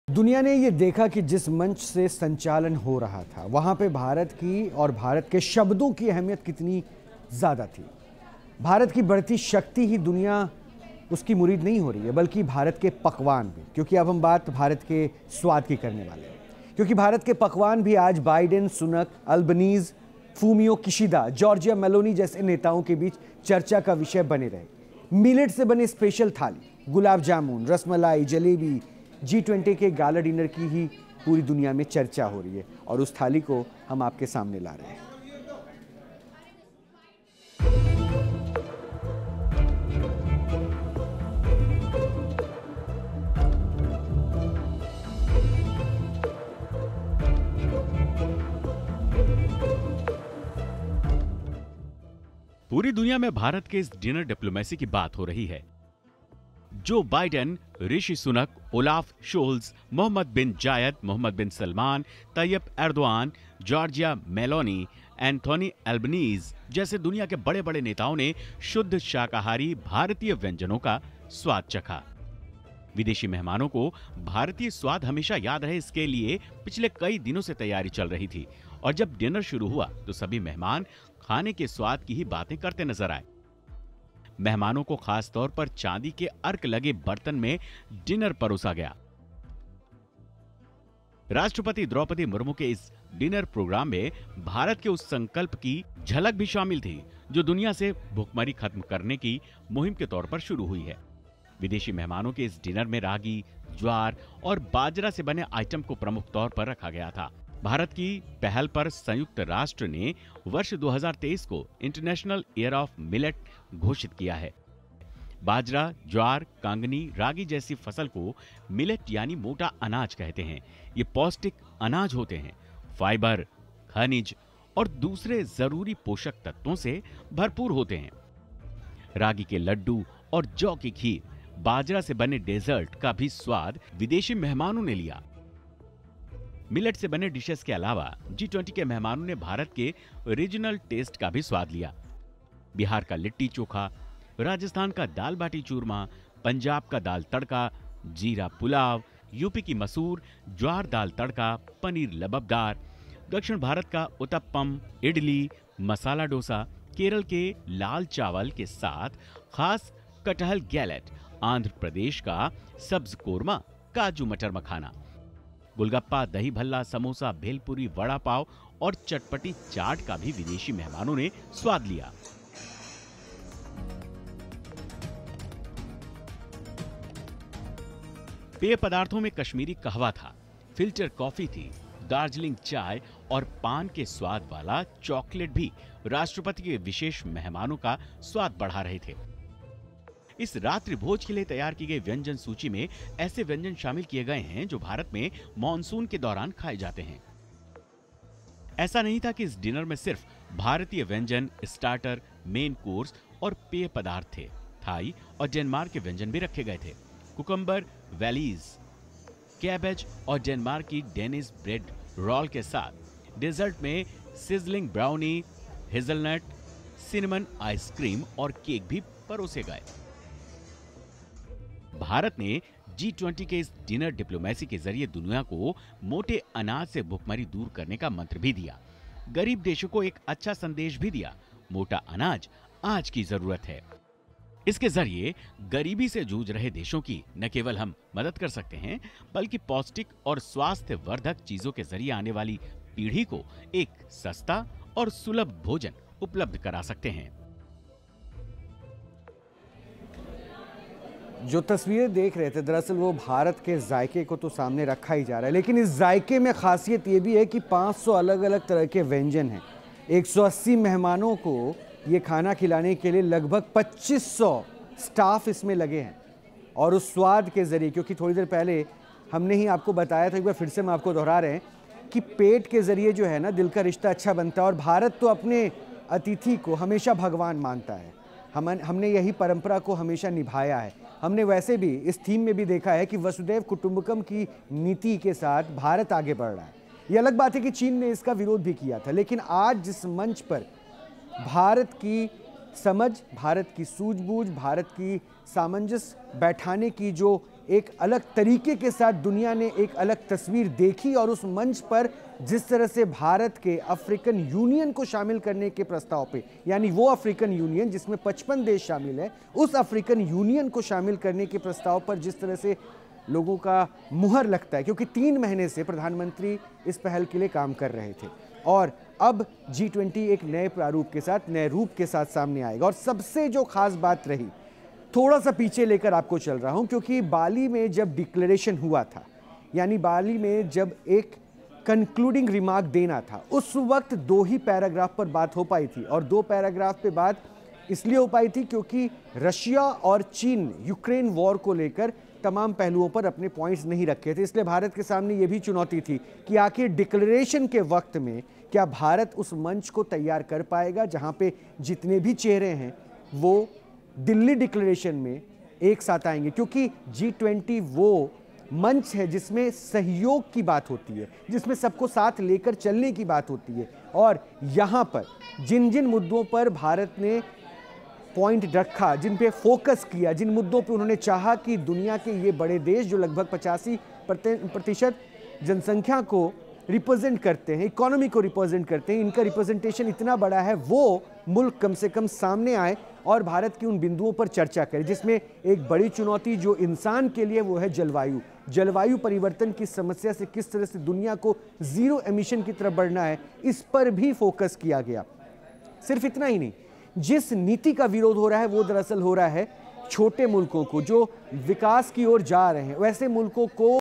दुनिया ने ये देखा कि जिस मंच से संचालन हो रहा था वहां पे भारत की और भारत के शब्दों की अहमियत कितनी ज्यादा थी। भारत की बढ़ती शक्ति ही दुनिया उसकी मुरीद नहीं हो रही है, बल्कि भारत के पकवान भी, क्योंकि अब हम बात भारत के स्वाद की करने वाले हैं। क्योंकि भारत के पकवान भी आज Biden, Sunak, Albanese, Fumio Kishida, Giorgia Meloni जैसे नेताओं के बीच चर्चा का विषय बने रहे। मिलेट से बने स्पेशल थाली, गुलाब जामुन, रसमलाई, जलेबी, G20 के गाला डिनर की ही पूरी दुनिया में चर्चा हो रही है और उस थाली को हम आपके सामने ला रहे हैं। पूरी दुनिया में भारत के इस डिनर डिप्लोमेसी की बात हो रही है। जो Biden, Rishi Sunak, Olaf Scholz, Mohammed bin Zayed, Mohammed bin Salman, Tayyip Erdogan, Giorgia Meloni, Anthony Albanese जैसे दुनिया के बड़े बड़े नेताओं ने शुद्ध शाकाहारी भारतीय व्यंजनों का स्वाद चखा। विदेशी मेहमानों को भारतीय स्वाद हमेशा याद रहे, इसके लिए पिछले कई दिनों से तैयारी चल रही थी और जब डिनर शुरू हुआ तो सभी मेहमान खाने के स्वाद की ही बातें करते नजर आए। मेहमानों को खास तौर पर चांदी के अर्क लगे बर्तन में डिनर परोसा गया। राष्ट्रपति द्रौपदी मुर्मू के इस डिनर प्रोग्राम में भारत के उस संकल्प की झलक भी शामिल थी जो दुनिया से भुखमरी खत्म करने की मुहिम के तौर पर शुरू हुई है। विदेशी मेहमानों के इस डिनर में रागी, ज्वार और बाजरा से बने आइटम को प्रमुख तौर पर रखा गया था। भारत की पहल पर संयुक्त राष्ट्र ने वर्ष 2023 को इंटरनेशनल ईयर ऑफ मिलेट घोषित किया है। बाजरा, ज्वार, कांगनी, रागी जैसी फसल को मिलेट यानी मोटा अनाज कहते हैं। ये पौष्टिक अनाज होते हैं, फाइबर, खनिज और दूसरे जरूरी पोषक तत्वों से भरपूर होते हैं। रागी के लड्डू और जौ की खीर, बाजरा से बने डेजर्ट का भी स्वाद विदेशी मेहमानों ने लिया। मिलेट से बने डिशेस के अलावा G20 के मेहमानों ने भारत के रीजनल टेस्ट का भी स्वाद लिया। बिहार का लिट्टी चोखा, राजस्थान का दाल बाटी चूरमा, पंजाब का दाल तड़का, जीरा पुलाव, यूपी की मसूर, ज्वार दाल तड़का, पनीर लबबदार, दक्षिण भारत का उत्तपम, इडली, मसाला डोसा, केरल के लाल चावल के साथ खास कटहल गैलेट, आंध्र प्रदेश का सब्ज कोरमा, काजू मटर मखाना, गोलगप्पा, दही भल्ला, समोसा, भेलपुरी, वड़ा पाव और चटपटी चाट का भी विदेशी मेहमानों ने स्वाद लिया। पेय पदार्थों में कश्मीरी कहवा था, फिल्टर कॉफी थी, दार्जिलिंग चाय और पान के स्वाद वाला चॉकलेट भी राष्ट्रपति के विशेष मेहमानों का स्वाद बढ़ा रहे थे। इस रात्रि भोज के लिए तैयार की गई व्यंजन सूची में ऐसे व्यंजन शामिल किए गए हैं जो भारत में मॉनसून के दौरान खाए जाते हैं। ऐसा नहीं था कि इस डिनर में सिर्फ भारतीय व्यंजन, स्टार्टर, मेन कोर्स और पेय पदार्थ थे। थाई और डेनमार्क के व्यंजन भी रखे गए थे। कुकम्बर वैलीज, कैबेज और डेनमार्क की डेनिस ब्रेड रोल के साथ डेजर्ट में sizzling brownie, hazelnut, cinnamon ice cream और केक भी परोसे गए। भारत ने G20 के इस डिनर डिप्लोमेसी के जरिए दुनिया को मोटे अनाज से भुखमरी दूर करने का मंत्र भी दिया। गरीब देशों को एक अच्छा संदेश भी दिया, मोटा अनाज आज की जरूरत है। इसके जरिए गरीबी से जूझ रहे देशों की न केवल हम मदद कर सकते हैं, बल्कि पौष्टिक और स्वास्थ्य वर्धक चीजों के जरिए आने वाली पीढ़ी को एक सस्ता और सुलभ भोजन उपलब्ध करा सकते हैं। जो तस्वीरें देख रहे थे दरअसल वो भारत के जायके को तो सामने रखा ही जा रहा है, लेकिन इस जायके में खासियत ये भी है कि 500 अलग अलग तरह के व्यंजन हैं। 180 मेहमानों को ये खाना खिलाने के लिए लगभग 2500 स्टाफ इसमें लगे हैं। और उस स्वाद के ज़रिए, क्योंकि थोड़ी देर पहले हमने ही आपको बताया था, एक बार फिर से हम आपको दोहरा रहे हैं कि पेट के ज़रिए जो है ना दिल का रिश्ता अच्छा बनता है। और भारत तो अपने अतिथि को हमेशा भगवान मानता है। हमने यही परंपरा को हमेशा निभाया है। हमने वैसे भी इस थीम में भी देखा है कि वसुधैव कुटुंबकम की नीति के साथ भारत आगे बढ़ रहा है। ये अलग बात है कि चीन ने इसका विरोध भी किया था, लेकिन आज जिस मंच पर भारत की समझ, भारत की सूझबूझ, भारत की सामंजस्य बैठाने की जो एक अलग तरीके के साथ दुनिया ने एक अलग तस्वीर देखी और उस मंच पर जिस तरह से भारत के अफ्रीकन यूनियन को शामिल करने के प्रस्ताव पे, यानी वो अफ्रीकन यूनियन जिसमें 55 देश शामिल है, उस अफ्रीकन यूनियन को शामिल करने के प्रस्ताव पर जिस तरह से लोगों का मुहर लगता है, क्योंकि 3 महीने से प्रधानमंत्री इस पहल के लिए काम कर रहे थे और अब G20 एक नए प्रारूप के साथ, नए रूप के साथ सामने आएगा। और सबसे जो खास बात रही, थोड़ा सा पीछे लेकर आपको चल रहा हूं, क्योंकि बाली में जब डिक्लेरेशन हुआ था, यानी बाली में जब एक कंक्लूडिंग रिमार्क देना था, उस वक्त 2 ही पैराग्राफ पर बात हो पाई थी। और 2 पैराग्राफ पे बात इसलिए हो पाई थी क्योंकि रशिया और चीन ने यूक्रेन वॉर को लेकर तमाम पहलुओं पर अपने पॉइंट्स नहीं रखे थे। इसलिए भारत के सामने यह भी चुनौती थी कि आखिर डिक्लेरेशन के वक्त में क्या भारत उस मंच को तैयार कर पाएगा जहां पे जितने भी चेहरे हैं वो दिल्ली डिक्लेरेशन में एक साथ आएंगे, क्योंकि G20 वो मंच है जिसमें सहयोग की बात होती है, जिसमें सबको साथ लेकर चलने की बात होती है। और यहाँ पर जिन जिन मुद्दों पर भारत ने पॉइंट रखा, जिन पे फोकस किया, जिन मुद्दों पे उन्होंने चाहा कि दुनिया के ये बड़े देश जो लगभग 85% जनसंख्या को रिप्रेजेंट करते हैं, इकोनॉमी को रिप्रेजेंट करते हैं, इनका रिप्रेजेंटेशन इतना बड़ा है, वो मुल्क कम से कम सामने आए और भारत की उन बिंदुओं पर चर्चा करें, जिसमें एक बड़ी चुनौती जो इंसान के लिए वो है जलवायु परिवर्तन की समस्या से किस तरह से दुनिया को जीरो एमिशन की तरफ बढ़ना है, इस पर भी फोकस किया गया। सिर्फ इतना ही नहीं, जिस नीति का विरोध हो रहा है वो दरअसल हो रहा है छोटे मुल्कों को जो विकास की ओर जा रहे हैं, वैसे मुल्कों को